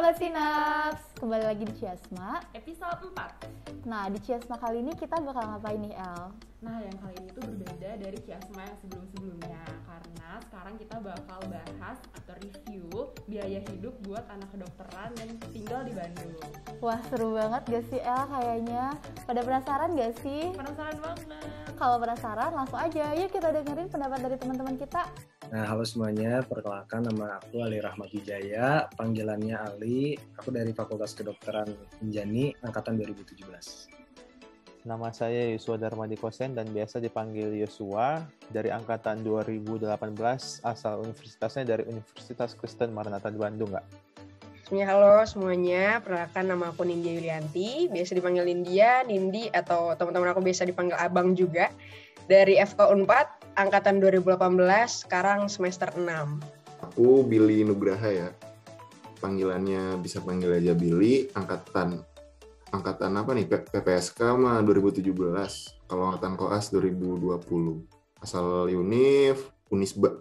Halo Sinaps, kembali lagi di Ciasma Episode 4. Nah, di Ciasma kali ini kita bakal ngapain nih, El? Nah, yang kali ini tuh berbeda dari Ciasma yang sebelum-sebelumnya, karena sekarang kita bakal bahas atau review biaya hidup buat anak kedokteran yang tinggal di Bandung. Wah, seru banget gak sih, El, kayaknya? Pada penasaran gak sih? Penasaran banget. Kalau penasaran, langsung aja yuk kita dengerin pendapat dari teman-teman kita. Nah, halo semuanya, perkenalkan nama aku Ali Rahmat Wijaya, panggilannya Ali. Aku dari Fakultas Kedokteran Unjani, angkatan 2017. Nama saya Yosua Darmadi Kosen dan biasa dipanggil Yosua, dari angkatan 2018, asal universitasnya dari Universitas Kristen Maranatha di Bandung, Kak. Halo semuanya, perkenalkan nama aku Nindya Yulianti, biasa dipanggil Nindya, Nindi, atau teman-teman aku biasa dipanggil Abang juga. Dari FK Unpad, angkatan 2018, sekarang semester 6. Aku Billy Nugraha ya, panggilannya bisa panggil aja Billy, angkatan apa nih, PPSK mah 2017, kalau angkatan koas 2020, asal Unisba.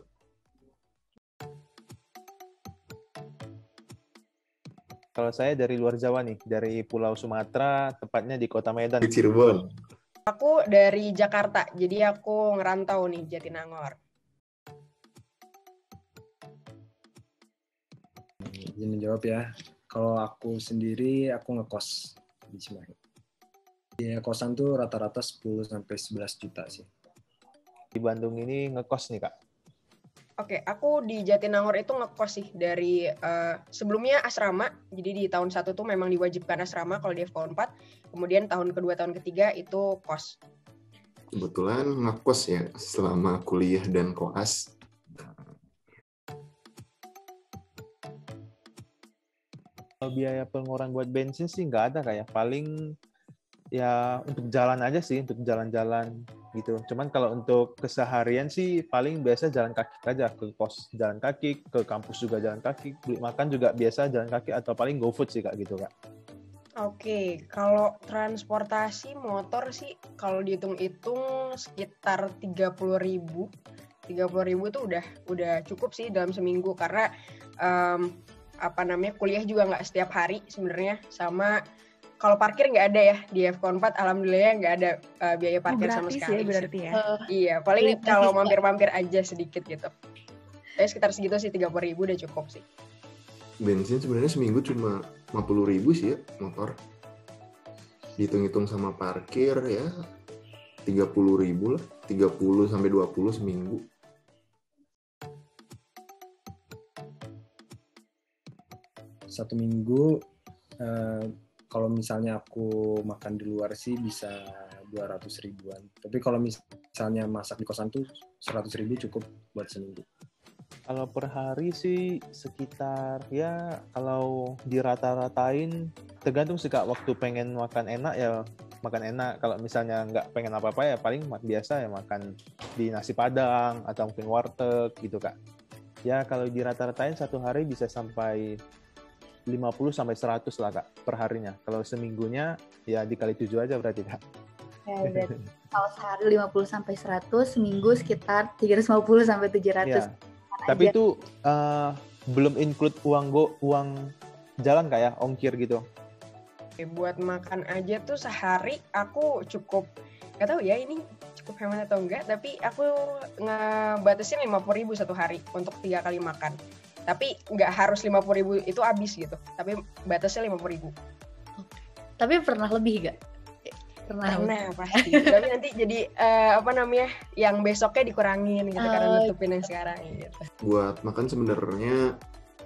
Kalau saya dari luar Jawa nih, dari Pulau Sumatera, tepatnya di Kota Medan. Di Cirebon. Aku dari Jakarta, jadi aku ngerantau nih, Jatinangor. Izin menjawab ya, kalau aku sendiri, aku ngekos di Cimahi. Biaya kosan tuh rata-rata 10-11 juta sih. Di Bandung ini ngekos nih, Kak. Oke, aku di Jatinangor itu ngekos sih dari sebelumnya asrama. Jadi di tahun 1 tuh memang diwajibkan asrama kalau di FK 4. Kemudian tahun kedua, tahun ketiga itu kos. Kebetulan ngekos ya selama kuliah dan koas. Kalau biaya pengeluaran buat bensin sih nggak ada kayak, paling ya untuk jalan aja sih, untuk jalan-jalan gitu. Cuman kalau untuk keseharian sih paling biasa jalan kaki aja, ke kos jalan kaki, ke kampus juga jalan kaki, beli makan juga biasa jalan kaki atau paling GoFood sih, Kak, gitu, Kak. Oke, kalau transportasi motor sih kalau dihitung-hitung sekitar 30.000. 30.000 itu udah cukup sih dalam seminggu karena kuliah juga nggak setiap hari sebenarnya, sama kalau parkir nggak ada ya di FK 4, alhamdulillah nggak ada biaya parkir sama sekali. Ya, berarti ya. Iya, paling kalau mampir-mampir aja sedikit gitu. Tapi sekitar segitu sih, 30.000 udah cukup sih. Bensin sebenarnya seminggu cuma 50.000 sih ya motor. Dihitung-hitung sama parkir ya 30.000 lah, 30 sampai 20 seminggu. Satu minggu, kalau misalnya aku makan di luar sih bisa 200 ribuan. Tapi kalau misalnya masak di kosan tuh 100 ribu cukup buat seminggu. Kalau per hari sih sekitar, ya kalau dirata-ratain tergantung sih, Kak. Waktu pengen makan enak ya makan enak. Kalau misalnya nggak pengen apa-apa ya paling biasa ya makan di nasi Padang atau mungkin warteg gitu, Kak. Ya kalau dirata-ratain satu hari bisa sampai 50-100 lah, Kak, per harinya. Kalau seminggunya ya dikali 7 aja berarti, Kak. Ya, berarti kalau sehari 50-100, seminggu sekitar 350-700. Ya. Tapi itu belum include uang jalan, Kak, ya, ongkir gitu. Buat makan aja tuh sehari aku cukup, nggak tahu ya ini cukup hemat atau enggak, tapi aku ngebatasin 50.000 satu hari untuk 3 kali makan. Tapi nggak harus 50.000 itu habis gitu, tapi batasnya 50.000. Tapi pernah lebih gak? Pernah pasti. Tapi nanti jadi yang besoknya dikurangin gitu karena nutupin yang sekarang gitu. Buat makan sebenarnya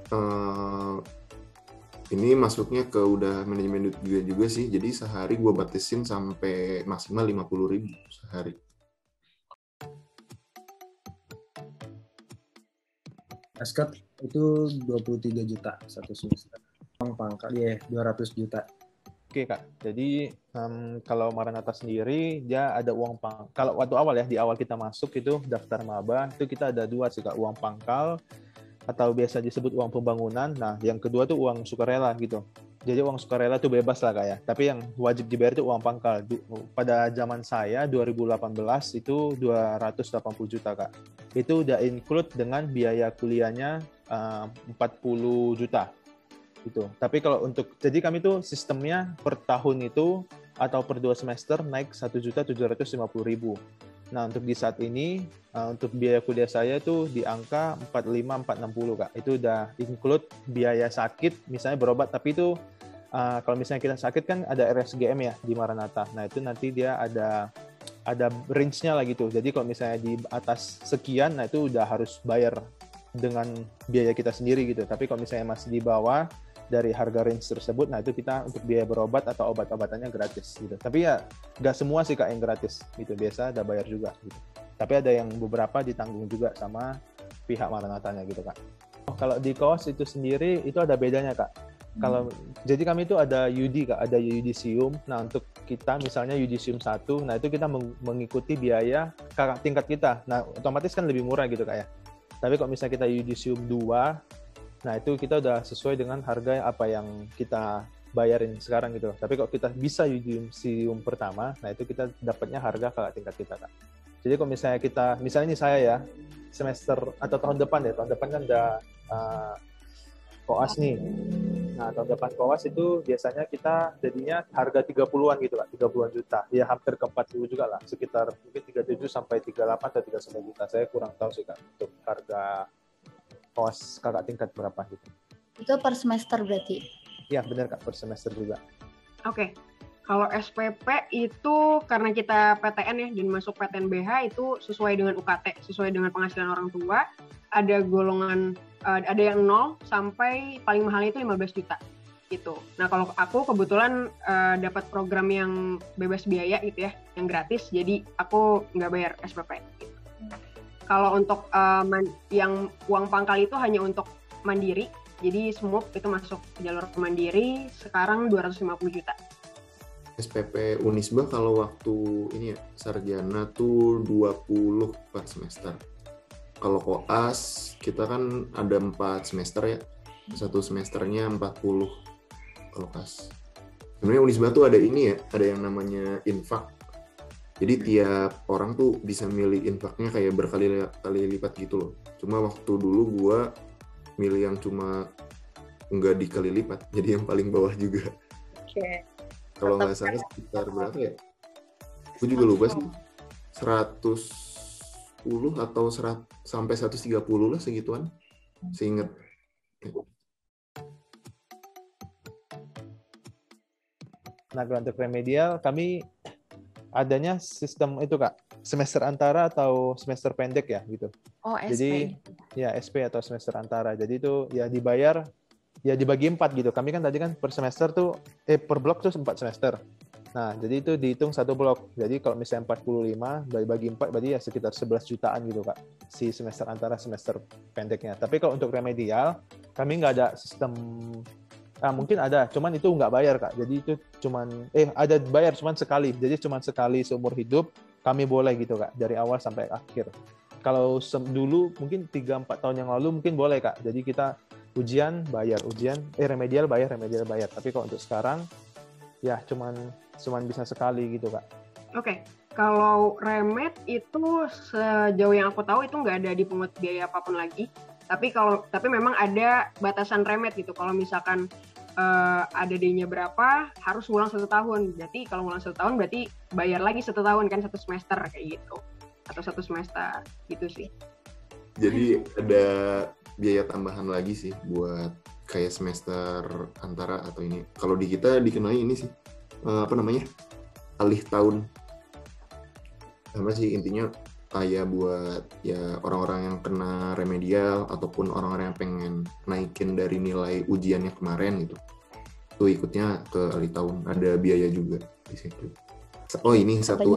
ini masuknya ke udah manajemen duit juga sih. Jadi sehari gue batasin sampai maksimal 50.000 sehari. Askat itu 23 juta satu semester. Uang pangkal ya 200 juta. Oke, Kak. Jadi kalau Maranatha sendiri dia ada uang pangkal. Kalau waktu awal ya, di awal kita masuk itu daftar maba, itu kita ada 2 sih, Kak, uang pangkal atau biasa disebut uang pembangunan. Nah, yang kedua tuh uang sukarela gitu. Jadi uang sukarela tuh bebas lah, Kak, ya. Tapi yang wajib dibayar itu uang pangkal. Pada zaman saya 2018 itu 280 juta, Kak. Itu udah include dengan biaya kuliahnya 40 juta. Gitu. Tapi kalau jadi kami tuh sistemnya per tahun itu atau per 2 semester naik 1.750.000. Nah, untuk di saat ini, untuk biaya kuliah saya itu di angka 45-460, Kak. Itu udah include biaya sakit, misalnya berobat, tapi itu kalau misalnya kita sakit kan ada RSGM ya di Maranatha. Nah, itu nanti dia ada range-nya lah gitu. Jadi kalau misalnya di atas sekian, nah itu udah harus bayar dengan biaya kita sendiri gitu. Tapi kalau misalnya masih di bawah dari harga range tersebut, nah itu kita untuk biaya berobat atau obat-obatannya gratis gitu. Tapi ya nggak semua sih Kak yang gratis gitu, biasa ada bayar juga gitu. Tapi ada yang beberapa ditanggung juga sama pihak Maranatanya gitu Kak. Kalau di kos itu sendiri itu ada bedanya Kak. Jadi kami itu ada UD Kak, ada Yudisium. Nah untuk kita misalnya Yudisium 1, nah itu kita mengikuti biaya kakak tingkat kita. Nah otomatis kan lebih murah gitu Kak ya. Tapi kalau misalnya kita Yudisium 2, nah itu kita udah sesuai dengan harga apa yang kita bayarin sekarang gitu. Tapi kalau kita bisa Yudisium pertama, nah itu kita dapatnya harga kakak tingkat kita Kak. Jadi kalau misalnya ini saya ya, semester atau tahun depan kan udah koas nih. Nah tahun depan koas itu biasanya kita jadinya harga 30-an gitu Kak, 30-an juta. Ya hampir ke 40 juga lah, sekitar mungkin 37 sampai 38 atau 39 juta. Saya kurang tahu sih Kak untuk harga koas kakak tingkat berapa gitu. Itu per semester berarti? Iya benar Kak, per semester juga. Oke. Kalau SPP itu karena kita PTN ya, dan masuk PTN BH itu sesuai dengan UKT, sesuai dengan penghasilan orang tua. Ada golongan, ada yang 0 sampai paling mahalnya itu 15 juta gitu. Nah kalau aku kebetulan dapat program yang bebas biaya gitu ya, yang gratis, jadi aku nggak bayar SPP gitu. Kalau untuk yang uang pangkal itu hanya untuk mandiri, jadi SMUP itu masuk jalur mandiri, sekarang 250 juta. SPP Unisba kalau waktu ini ya, sarjana tuh 20 per semester. Kalau koas, kita kan ada 4 semester ya, satu semesternya 40 kalau koas. Sebenarnya Unisba tuh ada ini ya, ada yang namanya infak. Jadi tiap orang tuh bisa milih infaknya kayak berkali-kali lipat gitu loh. Cuma waktu dulu gue milih yang cuma nggak dikali lipat, jadi yang paling bawah juga. Oke. Kalau nggak salah sekitar berapa ya? Gue juga lupa sih. 110 atau sampai 130 lah segituan. Seinget. Nah kalau untuk remedial kami adanya sistem itu Kak, semester antara atau semester pendek ya gitu. Oh, SP. Jadi ya SP atau semester antara. Jadi itu ya dibayar ya dibagi 4 gitu. Kami kan tadi kan per semester tuh per blok tuh 4 semester. Nah, jadi itu dihitung satu blok. Jadi kalau misalnya 45 bagi 4 berarti ya sekitar 11 jutaan gitu Kak. Si semester antara semester pendeknya. Tapi kalau untuk remedial kami nggak ada sistem. Mungkin ada, cuman itu nggak bayar Kak. Jadi itu cuman ada bayar cuman sekali. Jadi cuman sekali seumur hidup kami boleh gitu Kak, dari awal sampai akhir. Kalau dulu mungkin 3-4 tahun yang lalu mungkin boleh Kak. Jadi kita ujian bayar, remedial bayar. Tapi kalau untuk sekarang ya cuman bisa sekali gitu Kak. Oke. Kalau remed itu sejauh yang aku tahu itu nggak ada dipungut biaya apapun lagi. Tapi memang ada batasan remed gitu. Kalau misalkan ada D-nya berapa, harus ngulang 1 tahun. Berarti kalau ngulang 1 tahun berarti bayar lagi 1 tahun kan, 1 semester kayak gitu. Atau 1 semester gitu sih. Jadi ada biaya tambahan lagi sih buat kayak semester antara atau ini. Kalau di kita dikenai ini sih alih tahun. Sama sih intinya kayak buat ya orang-orang yang kena remedial ataupun orang-orang yang pengen naikin dari nilai ujiannya kemarin gitu. Itu ikutnya ke alih tahun, ada biaya juga di situ. Oh ini satu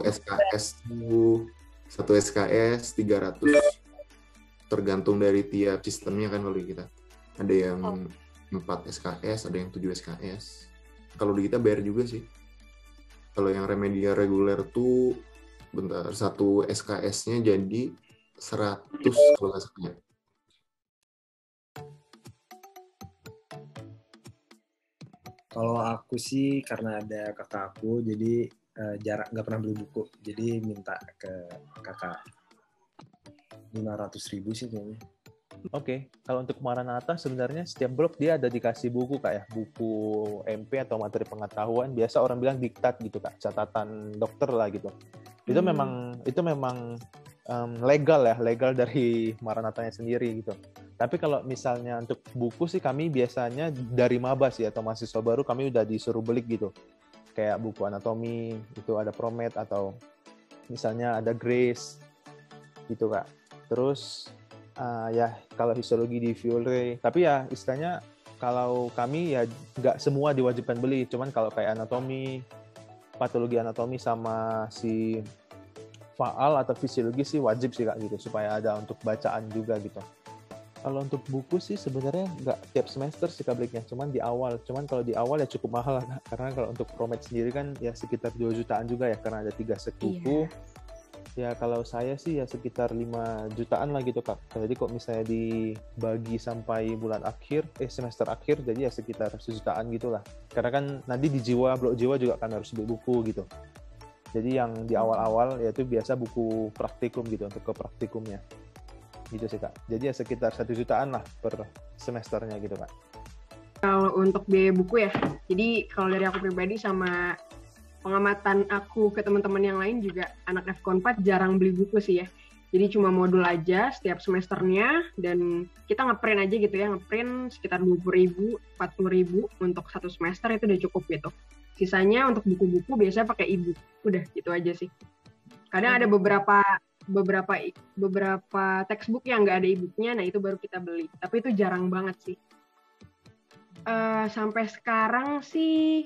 SKS 300 tergantung dari tiap sistemnya kan kalau di kita. Ada yang 4 SKS, ada yang 7 SKS. Kalau di kita bayar juga sih. Kalau yang remedial reguler tuh satu SKS-nya jadi 100 kalau nggak salah. Kalau aku sih karena ada kakak aku, jadi jarak nggak pernah beli buku, jadi minta ke kakak 500.000 sih kayaknya. Oke, kalau untuk Maranatha sebenarnya setiap blok dia ada dikasih buku Kak ya, buku MP atau materi pengetahuan, biasa orang bilang diktat gitu Kak, catatan dokter lah gitu. Itu memang legal ya, legal dari Maranatha-nya sendiri gitu. Tapi kalau misalnya untuk buku sih kami biasanya dari maba sih atau mahasiswa baru kami udah disuruh beli gitu. Kayak buku anatomi, itu ada Promed atau misalnya ada Grace gitu Kak. Terus ya kalau histologi di Viole, tapi ya istilahnya kalau kami ya nggak semua diwajibkan beli, cuman kalau kayak anatomi, patologi anatomi sama si faal atau fisiologi sih wajib sih Kak gitu, supaya ada untuk bacaan juga gitu. Kalau untuk buku sih sebenarnya nggak tiap semester sih Kak belinya, cuman di awal. Cuman kalau di awal ya cukup mahal Kak, karena kalau untuk Promed sendiri kan ya sekitar 2 jutaan juga ya, karena ada 3 set buku. Ya kalau saya sih ya sekitar 5 jutaan lah gitu Kak. Jadi kok misalnya dibagi sampai bulan akhir, semester akhir, jadi ya sekitar 1 jutaan gitu lah. Karena kan nanti di blok jiwa juga kan harus beli buku gitu. Jadi yang di awal-awal yaitu biasa buku praktikum gitu, untuk ke praktikumnya. Gitu sih Kak. Jadi ya sekitar 1 jutaan lah per semesternya gitu Kak. Kalau untuk biaya buku ya, jadi kalau dari aku pribadi sama pengamatan aku ke teman-teman yang lain juga, anak FK4 jarang beli buku sih ya. Jadi cuma modul aja setiap semesternya, dan kita ngeprint aja gitu ya, ngeprint sekitar 20.000, 40.000 untuk 1 semester, itu udah cukup gitu. Sisanya untuk buku-buku biasanya pakai e-book, udah gitu aja sih. Kadang ada beberapa textbook yang nggak ada e-booknya, nah itu baru kita beli. Tapi itu jarang banget sih. Sampai sekarang sih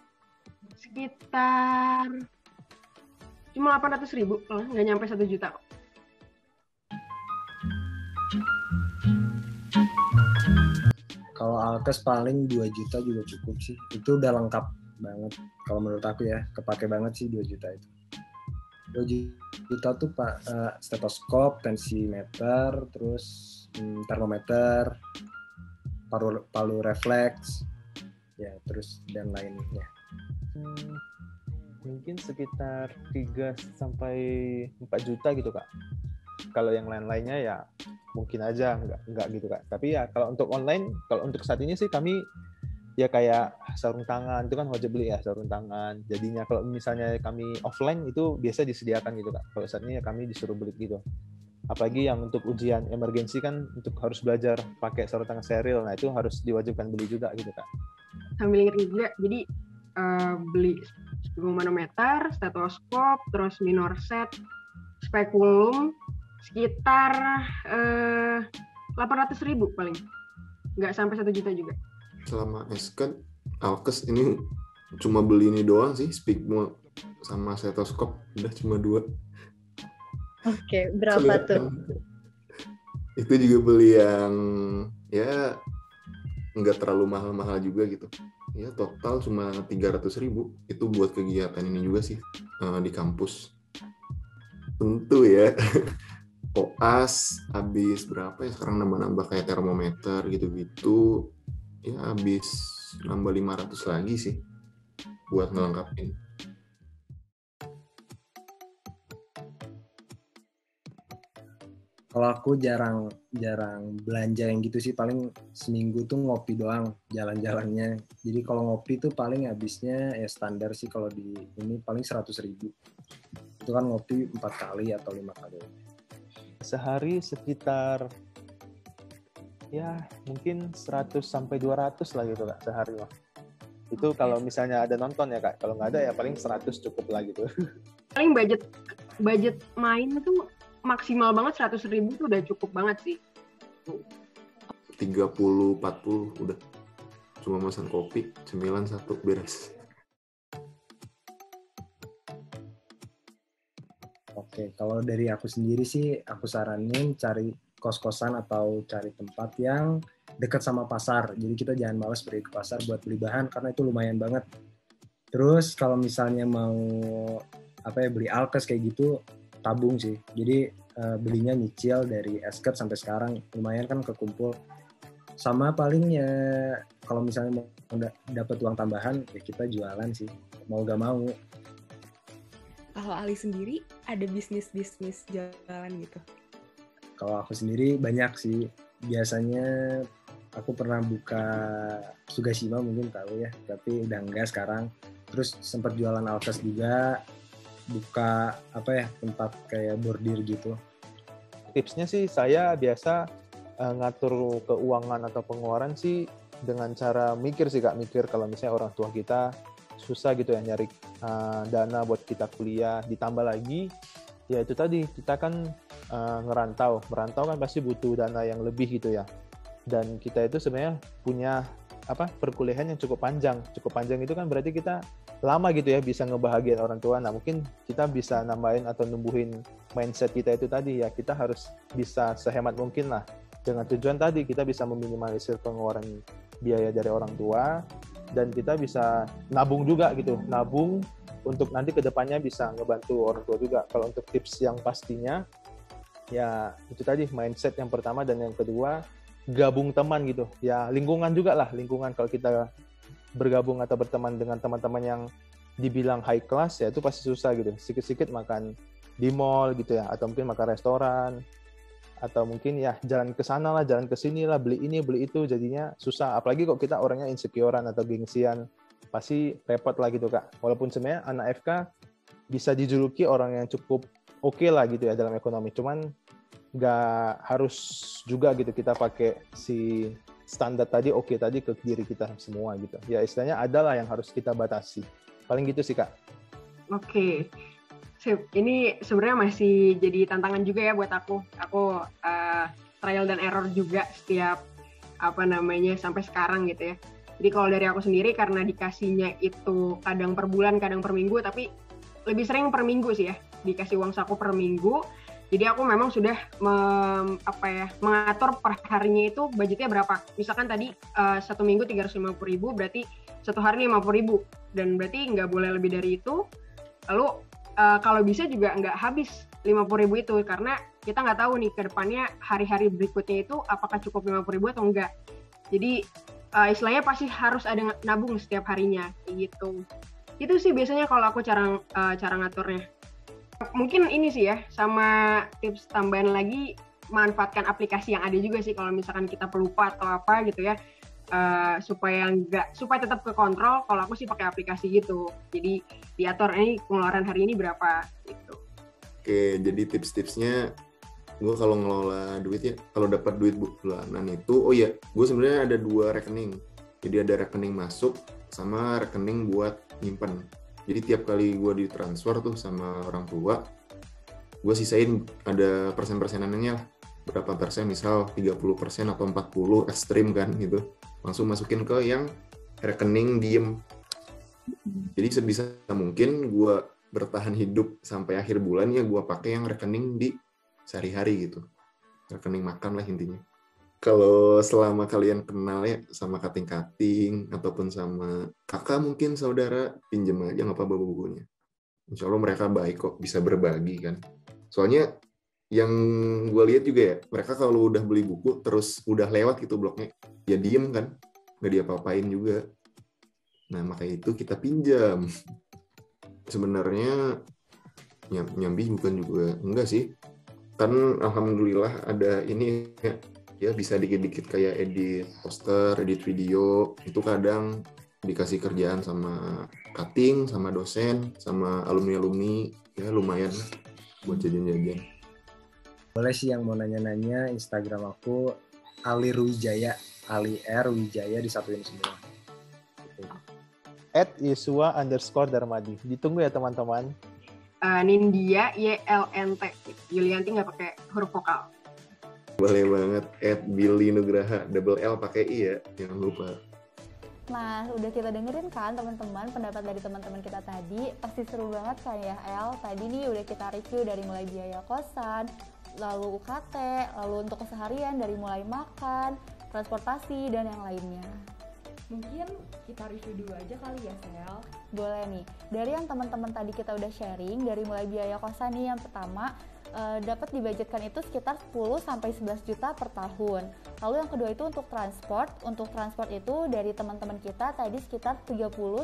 sekitar cuma 800.000, nggak nyampe 1 juta kok. Kalau Alkes paling 2 juta juga cukup sih. Itu udah lengkap banget. Kalau menurut aku ya, kepake banget sih 2 juta itu. 2 juta tuh stetoskop, tensimeter, terus termometer, palu refleks, ya terus dan lainnya. Mungkin sekitar 3 sampai 4 juta gitu Kak. Kalau yang lain-lainnya ya mungkin aja enggak gitu Kak. Tapi ya kalau untuk online, kalau untuk saat ini sih kami ya kayak sarung tangan itu kan wajib beli ya, sarung tangan. Jadinya kalau misalnya kami offline itu biasa disediakan gitu Kak. Kalau saat ini ya kami disuruh beli gitu. Apalagi yang untuk ujian emergensi kan untuk harus belajar pakai sarung tangan steril. Nah itu harus diwajibkan beli juga gitu Kak. Sambil ingat juga, jadi beli manometer, stetoskop, terus minor set, spekulum, sekitar 800.000 paling. Nggak sampai 1 juta juga. Selama SK, Alkes ini cuma beli ini doang sih, Spigmo sama stetoskop, udah cuma 2. Oke, berapa tuh? Itu juga beli yang ya nggak terlalu mahal-mahal juga gitu. Ya total cuma 300.000. Itu buat kegiatan ini juga sih di kampus. Tentu ya. Koas habis berapa ya sekarang, nambah-nambah kayak termometer gitu-gitu. Ya habis nambah 500 lagi sih buat ngelengkapin. Kalau aku jarang belanja yang gitu sih, paling seminggu tuh ngopi doang jalan-jalannya. Jadi kalau ngopi tuh paling habisnya ya standar sih, kalau di ini paling 100.000. Itu kan ngopi 4 kali atau 5 kali. Sehari sekitar ya mungkin 100 sampai 200 lah gitu Kak sehari lah. Itu kalau misalnya ada nonton ya Kak. Kalau nggak ada ya paling 100 cukup lah gitu. Paling budget main itu maksimal banget 100.000 tuh udah cukup banget sih. 30, 40 udah. Cuma pesan kopi, cemilan 1 beres. Oke, kalau dari aku sendiri sih, aku saranin cari kos-kosan atau cari tempat yang dekat sama pasar. Jadi kita jangan malas pergi ke pasar buat beli bahan, karena itu lumayan banget. Terus kalau misalnya mau beli Alkes kayak gitu, tabung sih. Jadi belinya nyicil dari esket sampai sekarang, lumayan kan kekumpul. Sama paling ya kalau misalnya mau dapat uang tambahan ya kita jualan sih, mau gak mau. Kalau Ali sendiri ada bisnis jualan gitu? Kalau aku sendiri banyak sih. Biasanya aku pernah buka Sugashima, mungkin tahu ya, tapi udah enggak sekarang. Terus sempat jualan alkes juga, buka tempat kayak bordir gitu. Tipsnya sih saya biasa ngatur keuangan atau pengeluaran sih dengan cara mikir sih Kak, mikir kalau misalnya orang tua kita susah gitu ya nyari dana buat kita kuliah, ditambah lagi ya itu tadi kita kan merantau kan pasti butuh dana yang lebih gitu ya, dan kita itu sebenarnya punya perkuliahan yang cukup panjang itu kan berarti kita lama gitu ya bisa ngebahagiain orang tua. Nah mungkin kita bisa nambahin atau numbuhin mindset kita itu tadi ya, kita harus bisa sehemat mungkin lah, dengan tujuan tadi kita bisa meminimalisir pengeluaran biaya dari orang tua, dan kita bisa nabung juga gitu, nabung untuk nanti kedepannya bisa ngebantu orang tua juga. Kalau untuk tips yang pastinya ya itu tadi mindset yang pertama, dan yang kedua gabung teman gitu ya, lingkungan juga lah, lingkungan. Kalau kita bergabung atau berteman dengan teman-teman yang dibilang high class ya itu pasti susah gitu, sedikit-sedikit makan di mall gitu ya, atau mungkin makan restoran, atau mungkin ya jalan ke sana lah, jalan ke sini lah, beli ini beli itu, jadinya susah. Apalagi kok kita orangnya insecurean atau gengsian, pasti repot lah gitu Kak. Walaupun sebenarnya anak FK bisa dijuluki orang yang cukup oke lah gitu ya dalam ekonomi, cuman nggak harus juga gitu kita pakai si standar tadi tadi ke diri kita semua gitu ya, istilahnya adalah yang harus kita batasi, paling gitu sih Kak. Oke. Ini sebenarnya masih jadi tantangan juga ya buat aku trial dan error juga setiap sampai sekarang gitu ya. Jadi kalau dari aku sendiri, karena dikasihnya itu kadang per bulan kadang per minggu, tapi lebih sering per minggu sih ya, dikasih uang saku per minggu. Jadi aku memang sudah mengatur per harinya itu budgetnya berapa. Misalkan tadi 1 minggu 350.000, berarti 1 hari 50.000, dan berarti nggak boleh lebih dari itu. Lalu kalau bisa juga nggak habis 50.000 itu, karena kita nggak tahu nih ke depannya hari-hari berikutnya itu apakah cukup 50.000 atau enggak. Jadi istilahnya pasti harus ada nabung setiap harinya gitu. Itu sih biasanya kalau aku cara ngaturnya. Mungkin ini sih ya, sama tips tambahan lagi, manfaatkan aplikasi yang ada juga sih kalau misalkan kita pelupa atau apa gitu ya, supaya tetap ke kontrol. Kalau aku sih pakai aplikasi gitu, jadi diatur ini pengeluaran hari ini berapa gitu. Oke, jadi tips-tipsnya gue kalau ngelola duit ya, kalau dapat duit bulanan itu, gue sebenarnya ada 2 rekening. Jadi ada rekening masuk sama rekening buat nyimpen. Jadi tiap kali gue ditransfer tuh sama orang tua, gue sisain ada persen-persenannya lah. Berapa persen, misal 30% atau 40, ekstrim kan gitu. Langsung masukin ke yang rekening diem. Jadi sebisa mungkin gue bertahan hidup sampai akhir bulan ya gue pakai yang rekening di sehari-hari gitu. Rekening makan lah intinya. Kalau selama kalian kenal ya sama kating-kating ataupun sama kakak mungkin saudara, pinjem aja nggak apa-apa bukunya. Insya Allah mereka baik kok, bisa berbagi kan. Soalnya yang gue lihat juga ya, mereka kalau udah beli buku terus udah lewat gitu bloknya, ya diem kan, nggak diapa-apain juga. Nah makanya itu kita pinjam. Sebenarnya nyambi bukan juga enggak sih. Kan alhamdulillah ada ini ya bisa dikit-dikit kayak edit poster, edit video, itu kadang dikasih kerjaan sama cutting, sama dosen, sama alumni-alumni, ya lumayan buat jajan-jajan. Boleh sih yang mau nanya-nanya, Instagram aku Ali Ruwijaya, Ali R Wijaya, disatuin semua. @yesua_darmadi. Ditunggu ya teman-teman. Nindya YLNT, Yulianti nggak pakai huruf vokal. Boleh banget, @Billy Nugraha, double L pakai I ya, jangan lupa. Nah, udah kita dengerin kan teman-teman pendapat dari teman-teman kita tadi. Pasti seru banget kan ya El? Tadi nih udah kita review dari mulai biaya kosan, lalu UKT, lalu untuk keseharian dari mulai makan, transportasi, dan yang lainnya. Mungkin kita review dulu aja kali ya, Sel. Boleh nih, dari yang teman-teman tadi kita udah sharing, dari mulai biaya kosan nih yang pertama, dapat dibudgetkan itu sekitar 10-11 juta per tahun. Lalu yang kedua itu untuk transport itu dari teman-teman kita tadi sekitar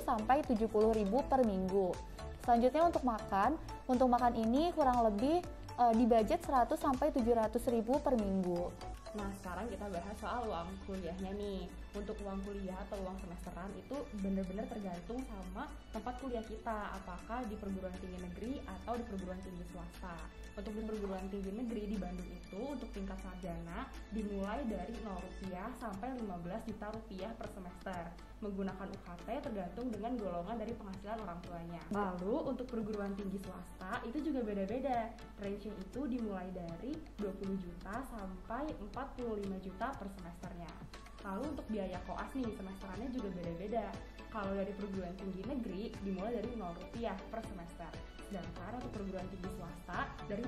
30-70 ribu per minggu. Selanjutnya untuk makan ini kurang lebih di budget 100 sampai 700 ribu per minggu. Nah, sekarang kita bahas soal uang kuliahnya nih. Untuk uang kuliah atau uang semesteran itu benar-benar tergantung sama tempat kuliah kita, apakah di perguruan tinggi negeri atau di perguruan tinggi swasta. Untuk di perguruan tinggi negeri di Bandung itu untuk tingkat sarjana dimulai dari Rp0 sampai Rp15 juta per semester. Menggunakan UKT tergantung dengan golongan dari penghasilan orang tuanya. Lalu untuk perguruan tinggi swasta itu juga beda-beda. Range-nya itu dimulai dari 20 juta sampai 45 juta per semesternya. Lalu untuk biaya koas nih semesterannya juga beda-beda. Kalau dari perguruan tinggi negeri dimulai dari Rp0 per semester. Sedangkan untuk perguruan tinggi swasta dari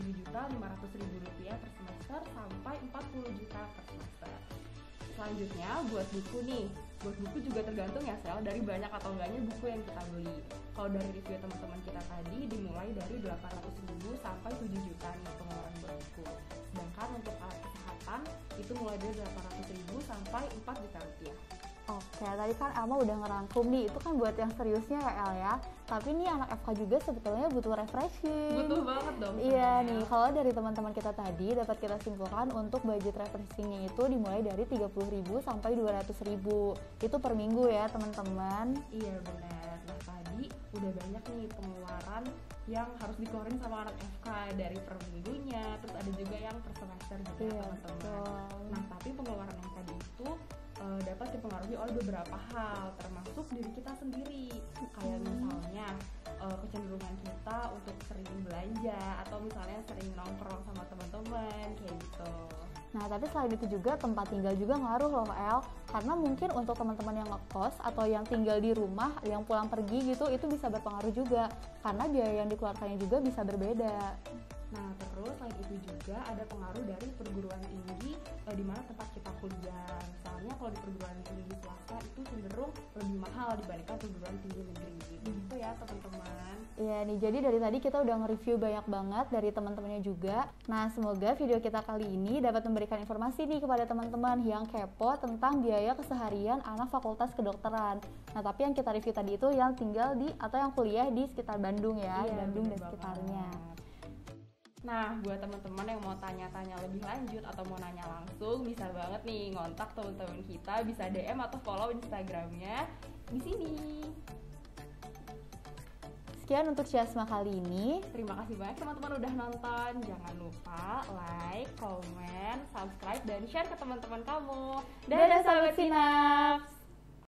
Rp27.500.000 per semester sampai 40 juta per semester. Selanjutnya buat buku nih. Buat buku juga tergantung ya Sel, dari banyak atau enggaknya buku yang kita beli. Kalau dari review teman-teman kita tadi dimulai dari 800.000 sampai 7 juta nih pengeluaran buat buku. Sedangkan untuk alat kesehatan itu mulai dari 800.000 sampai 4 juta rupiah. Oke, tadi kan Elma udah ngerangkum nih, itu kan buat yang seriusnya ya El ya. Tapi nih anak FK juga sebetulnya butuh refreshing. Butuh banget dong. Iya nih, kalau dari teman-teman kita tadi dapat kita simpulkan untuk budget refreshingnya itu dimulai dari 30.000 sampai 200.000. Itu per minggu ya teman-teman. Iya benar. Nah tadi udah banyak nih pengeluaran yang harus dikeluarin sama anak FK dari per minggunya, terus ada juga yang per semester gitu ya teman-teman. Nah tapi pengeluaran yang tadi itu dapat dipengaruhi oleh beberapa hal, termasuk diri kita sendiri. Kayak misalnya kecenderungan kita untuk sering belanja atau misalnya sering nongkrong sama teman-teman kayak gitu. Nah, tapi selain itu juga tempat tinggal juga ngaruh loh El. Karena mungkin untuk teman-teman yang ngekos atau yang tinggal di rumah, yang pulang pergi gitu, itu bisa berpengaruh juga. Karena biaya yang dikeluarkannya juga bisa berbeda. Nah, terus selain itu juga ada pengaruh dari perguruan tinggi di mana tempat kita kuliah. Misalnya kalau di perguruan tinggi swasta itu cenderung lebih mahal dibandingkan perguruan tinggi negeri. Gitu ya teman-teman. Iya nih, jadi dari tadi kita udah nge-review banyak banget dari teman-temannya juga. Nah, semoga video kita kali ini dapat memberikan informasi nih kepada teman-teman yang kepo tentang biaya keseharian anak fakultas kedokteran. Nah, tapi yang kita review tadi itu yang tinggal di atau yang kuliah di sekitar Bandung ya, Iya, Bandung dan bener sekitarnya. Nah, buat teman-teman yang mau tanya-tanya lebih lanjut atau mau nanya langsung, bisa banget nih ngontak teman-teman kita, bisa DM atau follow Instagramnya di sini. Sekian untuk Ciasma kali ini. Terima kasih banyak teman-teman udah nonton. Jangan lupa like, comment, subscribe, dan share ke teman-teman kamu. Dadah sahabat Sinaps!